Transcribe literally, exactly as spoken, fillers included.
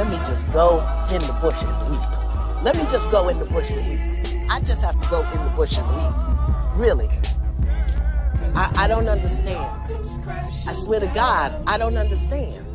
let me just go in the bush and weep. Let me just go in the bush and weep. I just have to go in the bush and weep. Really. I, I don't understand. I swear to God, I don't understand.